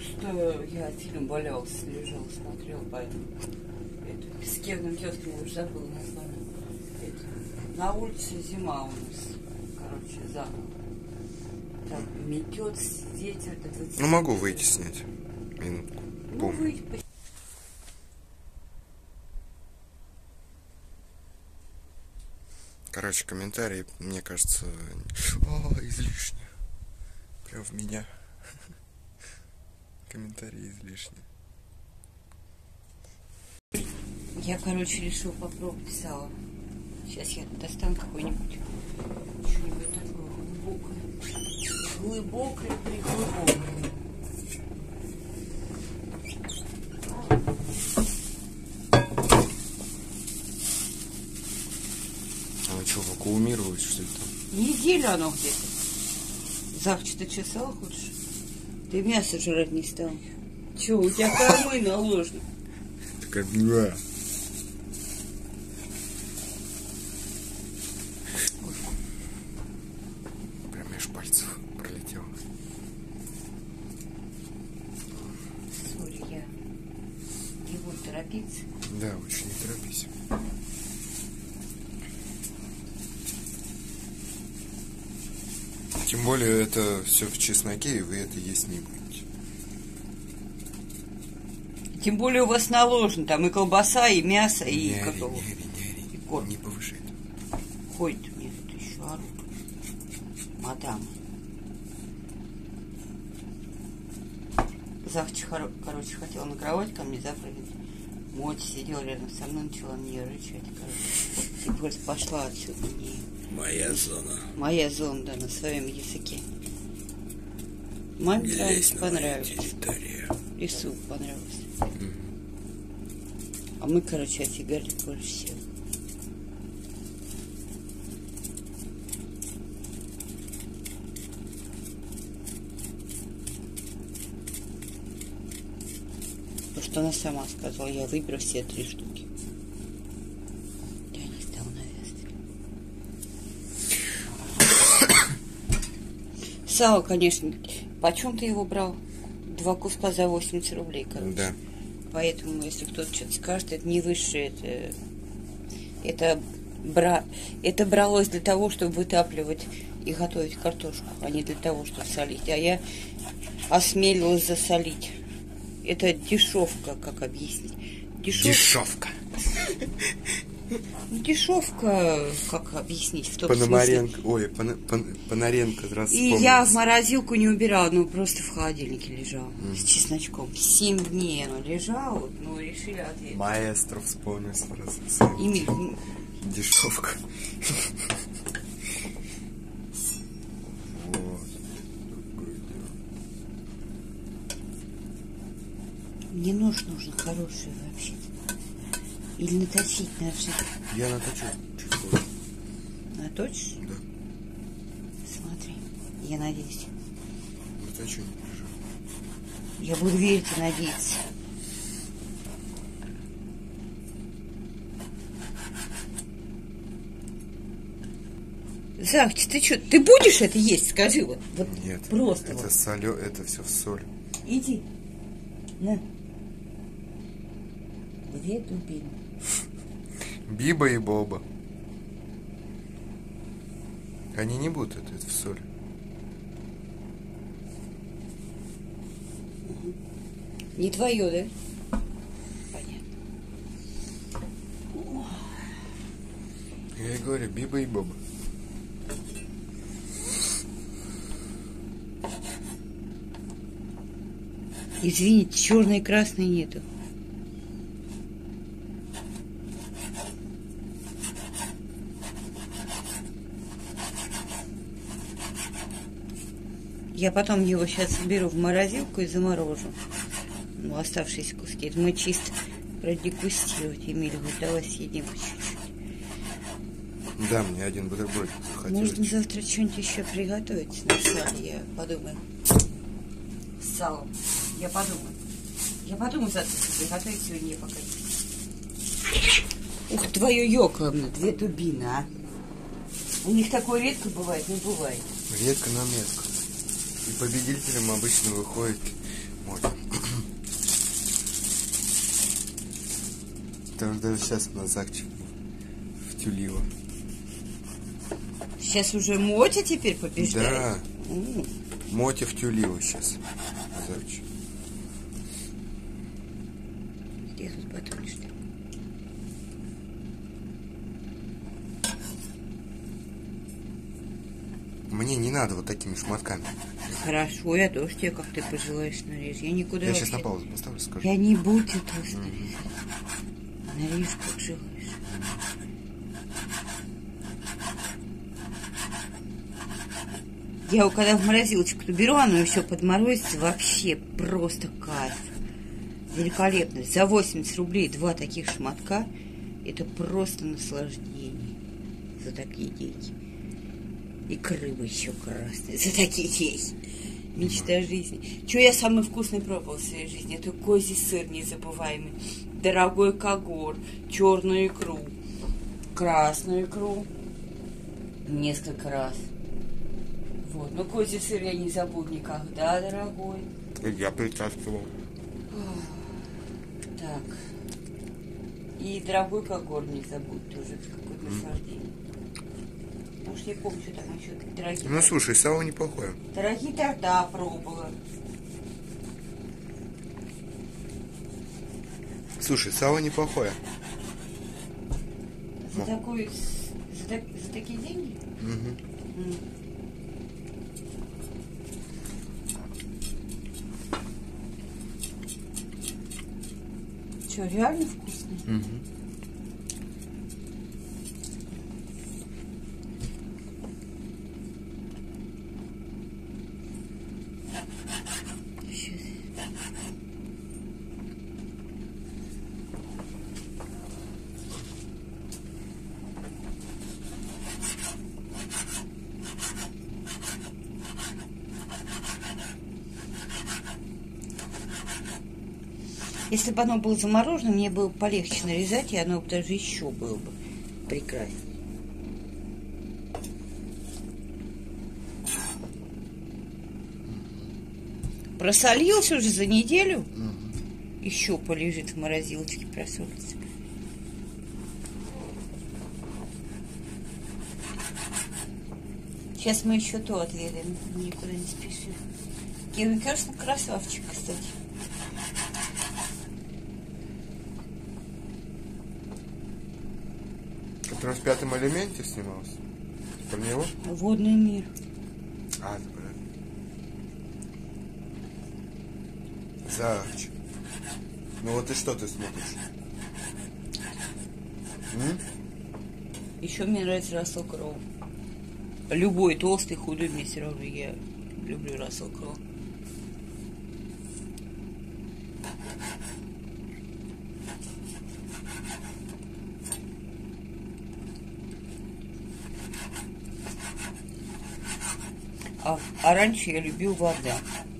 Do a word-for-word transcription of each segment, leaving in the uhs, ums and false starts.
Просто я фильм валялся, лежал, смотрел, поэтому это, с Кевином Кёсткиным, я уже забыла название. Это, на улице зима у нас, короче, заново. Так, метет, ветер. Ну, могу выйти снять. Минутку. Ну, выйти. Короче, комментарии, мне кажется, о, излишне. Прям в меня. Комментарии излишне. Я, короче, решил попробовать сало. Сейчас я достану какой-нибудь что-нибудь такое глубокое. Глубокое, приглубокое. Оно что, вакуумировать, что ли там? Неделю оно где-то. Завтра ты что, сало хочешь? Ты мясо жрать не стал. Че, у тебя кормы наложены? Такая, да. Прям меж пальцев пролетел. Сори, я не буду торопиться. Да, очень не торопись. Тем более это все в чесноке, и вы это есть не будете. Тем более у вас наложено там и колбаса, и мясо, и не как ори, его. Не ори, не ори, И корм. не повышай. Ходит мне тут еще орут. Мадам. Завтра, хоро- короче, хотела на кровать ко мне запрыгнуть. Мотя сидела рядом со мной, начала на нее рычать, короче. И просто пошла отсюда. Не... Моя зона. Моя зона, да, на своем языке. Маме нравится, понравилось. И суп понравился. Mm-hmm. А мы, короче, офигали больше всего. Потому что она сама сказала, я выберу все три штуки. Я не стал навязывать. Сало, конечно, почем ты его брал? Два куска за восемьдесят рублей, короче. Да. Поэтому, если кто-то что-то скажет, это не высшее, это, это, бра, это бралось для того, чтобы вытапливать и готовить картошку, а не для того, чтобы солить. А я осмелилась засолить. Это дешевка, как объяснить? Дешевка. Дешевка, как объяснить? В том Пономаренко, смысле. ой, Пон, Пон, Пономаренко, раз И я в морозилку не убирала, ну просто в холодильнике лежала mm. с чесночком. Семь дней оно лежало, ну решили ответить. Маэстро вспомнил сразу. Эмиль, дешевка. мне нож нужен хороший вообще. Или наточить ножи. Я наточу. Наточишь? Да. Смотри, я надеюсь. Наточу. Я буду верить и надеяться. Захч, ты что, ты будешь это есть, скажи вот. вот Нет, просто это вот. солё, это все в соль. Иди. На. Две дубины. Биба и Боба. Они не будут это, это в соль. Не твое, да? Понятно. Я и говорю, Биба и Боба. Извините, черной и красной нету. Я потом его сейчас уберу в морозилку и заморожу. Ну, оставшиеся куски. Это мы чисто продегустировать. Эмиль говорит, давай съедим по чуть-чуть. Да, мне один бутерброд захотелось. Можно завтра что-нибудь еще приготовить на сале, я подумаю. С салом. Я подумаю. Я подумаю завтра, что приготовить сегодня я пока не. Ух, твою ёкало, две дубины, а. У них такое редко бывает, не бывает. Редко, но метко. И победителем обычно выходит Вот. Потому что даже сейчас на Захчик втюлила. Сейчас уже Мотя теперь побеждает? Да. У-у. Мотя втюлила сейчас. Захчик. Где тут батон, что ли? Мне не надо вот такими шматками. Хорошо, я тоже тебе, как ты пожелаешь, нарежь. Я никуда Я вообще... сейчас на паузу поставлю, скажу. Я не буду толстой. Мгм. Нарежь, как желаешь. Я вот когда в морозилочку-то беру, оно еще подморозится, вообще просто кайф. Великолепно. За восемьдесят рублей два таких шматка. Это просто наслаждение. За такие деньги. И рыба еще красная. За такие деньги. Мечта жизни. Что я самый вкусный пробовал в своей жизни? Это козий сыр незабываемый. Дорогой когор. Черную икру. Красную икру. Несколько раз. Вот. Но козий сыр я не забуду никогда, дорогой. Я причастывал. Так. И дорогой когор не забудь тоже. Какое-то наслаждение. Потому что я помню, что там еще дорогие... Ну, слушай, сало неплохое. Дорогие торта пробовала. Слушай, сало неплохое. За, Ну. такой, за, так- за такие деньги? Угу. М. Что, реально вкусно? Угу. Щас. Если бы оно было заморожено, мне было полегче нарезать, и оно бы даже еще было бы прекраснее. Просолился уже за неделю? Угу. Еще полежит в морозилочке, просолится. Сейчас мы еще то отведаем, никуда не спешим. Кевин Керстен красавчик, кстати. Который в пятом элементе снимался? Про него? Водный мир. А, это правильно. Захчик. Ну вот и что ты смотришь? М? Еще мне нравится Рассел Кроу. Любой толстый, худой, мне все равно, я люблю Рассел Кроу. А, а раньше я любил Варда.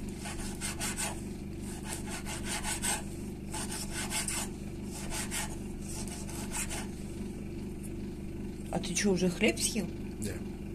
А ты что, уже хлеб съел? Да.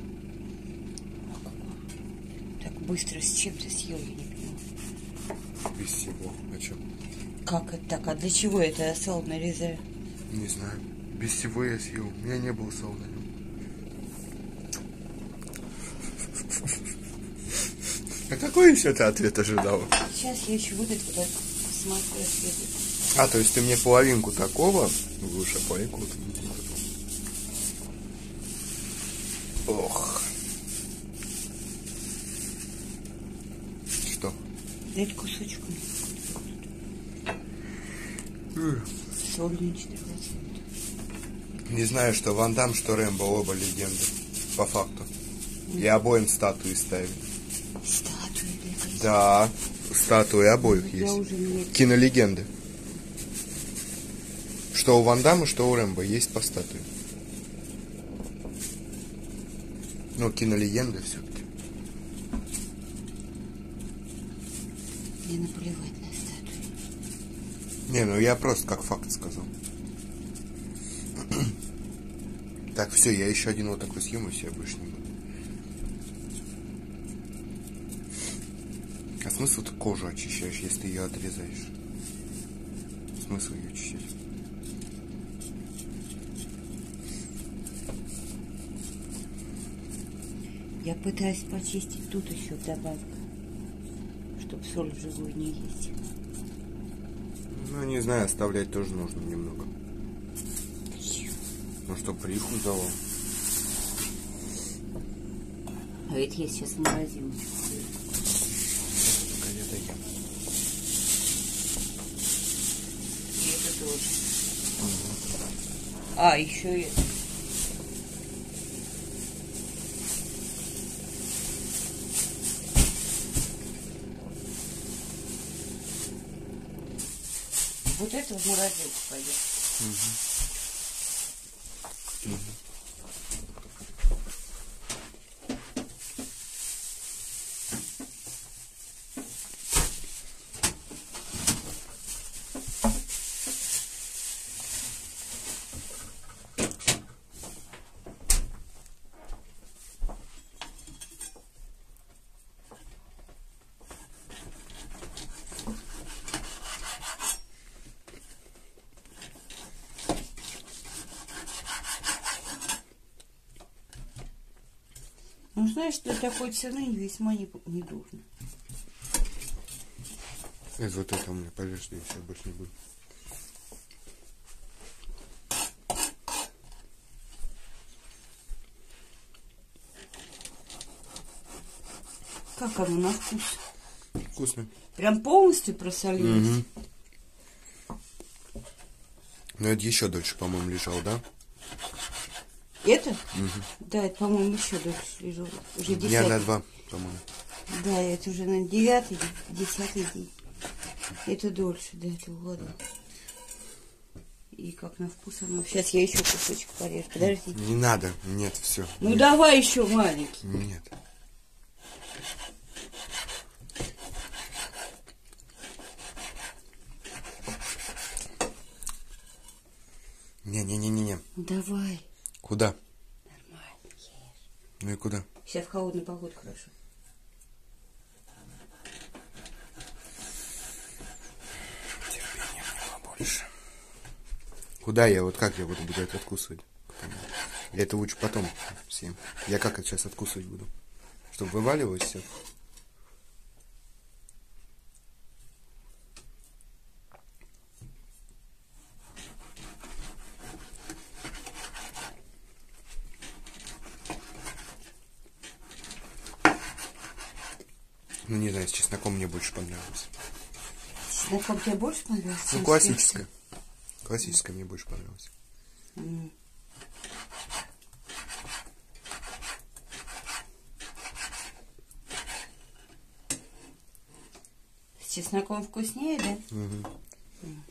Так быстро с чем ты съел, я не понимаю. Без всего. А что? Как это так? А для чего это я сало нарезаю? Не знаю. Без всего я съел. У меня не было сала на нем. А какой еще ты ответ ожидала? Сейчас я еще вот это вот так посмотрю, отведу. А, то есть ты мне половинку такого, лучше половинку вот. Ох. Что? Дать кусочком. Ugh. Сольный четыре процента. Не знаю, что Ван Дамм, что Рэмбо, оба легенды. По факту. И обоим статуи ставили. Статуи бегают. Да, статуи обоих Я есть. уже не... Кинолегенды. Что у Ван Дамма, что у Рэмбо есть по статуе. Ну, кинолегенды все-таки. Мне наплевать на статуи. Не, ну я просто как факт сказал. Так, все, я еще один вот такой съем, и все, больше не буду. смысл ты кожу очищаешь, если ты ее отрезаешь? Смысл ее очищать? Я пытаюсь почистить тут еще добавку, чтобы соль живую не есть. Ну, не знаю, оставлять тоже нужно немного. Ну, чтобы риху дало. А это я сейчас в морозилочку. Пока я доем. И это тоже. Угу. А, еще это. Вот это в морозилку пойдет. Угу. Угу. Ну, знаешь, для такой цены весьма не, не дурно. Это вот это у меня полежно, и все, больше не буду. Как оно на вкус? Вкусно. Прям полностью просолилось? Угу. Ну, это еще дольше, по-моему, лежал, да? Это? Угу. Да, это, по-моему, еще дольше лежал. Уже десятый. Дня на два, по-моему. Да, это уже на девятый, десятый день. Это дольше, да, это угодно. И как на вкус оно. Сейчас я еще кусочек порежу. Подожди. Не надо, нет, все. Ну нет. давай еще маленький. Нет. Не-не-не-не-не. Ну давай. Куда? Нормально, ешь. Ну и куда? Сейчас в холодную погоду хорошо. Терпения мне побольше. Куда я? Вот как я буду, буду это откусывать? Я это лучше потом всем. Я как это сейчас откусывать буду? Чтобы вываливалось все? Ну, не знаю, с чесноком мне больше понравилось. С чесноком тебе больше понравилось? Ну, классическое. Классическое мне больше понравилось. Mm. С чесноком вкуснее, да? Угу. Mm.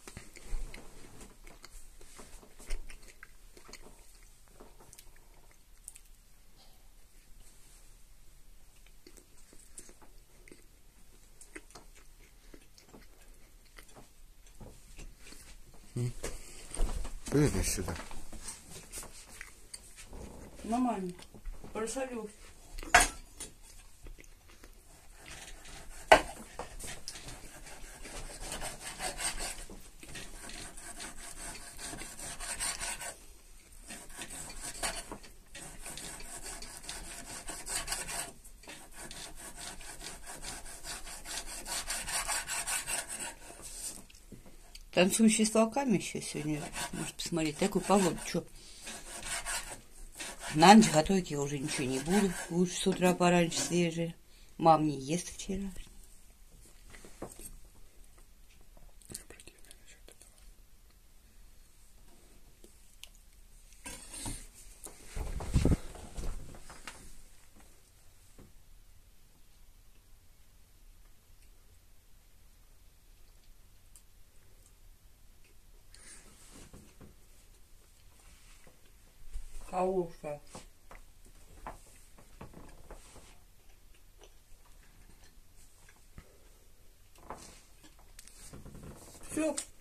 Приди сюда. Нормально. Просолюсь. Танцующий с волками еще сегодня. Может посмотреть. Такой погоду. Что? На ночь готовить я уже ничего не буду. Лучше с утра пораньше свежее. Мам не ест вчера. Хорошая. Все.